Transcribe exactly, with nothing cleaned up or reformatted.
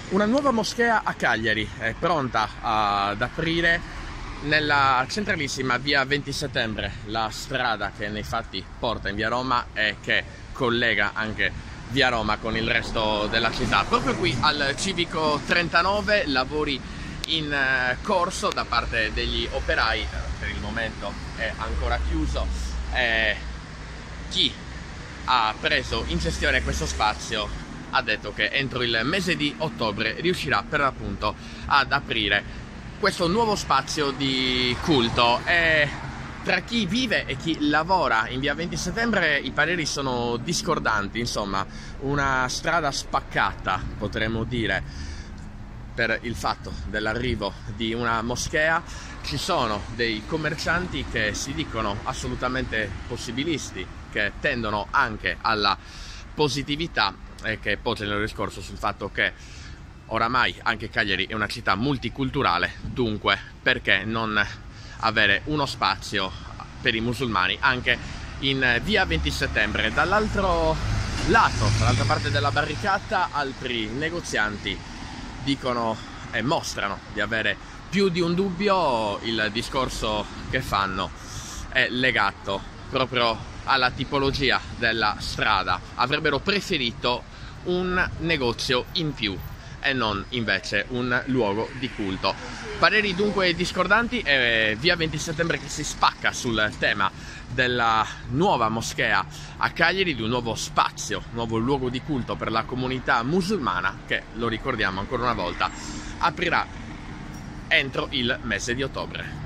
Una nuova moschea a Cagliari è pronta ad aprire nella centralissima via venti settembre, la strada che nei fatti porta in via Roma e che collega anche via Roma con il resto della città. Proprio qui al Civico trentanove, lavori in corso da parte degli operai, per il momento è ancora chiuso. E chi ha preso in gestione questo spazio ha detto che entro il mese di ottobre riuscirà per l'appunto ad aprire questo nuovo spazio di culto. E tra chi vive e chi lavora in via venti settembre i pareri sono discordanti, insomma una strada spaccata potremmo dire per il fatto dell'arrivo di una moschea. Ci sono dei commercianti che si dicono assolutamente possibilisti, che tendono anche alla positività e che poggiano il discorso sul fatto che oramai anche Cagliari è una città multiculturale, dunque perché non avere uno spazio per i musulmani anche in via venti settembre. Dall'altro lato, dall'altra parte della barricata, altri negozianti dicono e mostrano di avere più di un dubbio. Il discorso che fanno è legato proprio alla tipologia della strada. Avrebbero preferito un negozio in più e non invece un luogo di culto. Pareri dunque discordanti e via venti settembre che si spacca sul tema della nuova moschea a Cagliari, di un nuovo spazio, nuovo luogo di culto per la comunità musulmana che, lo ricordiamo ancora una volta, aprirà entro il mese di ottobre.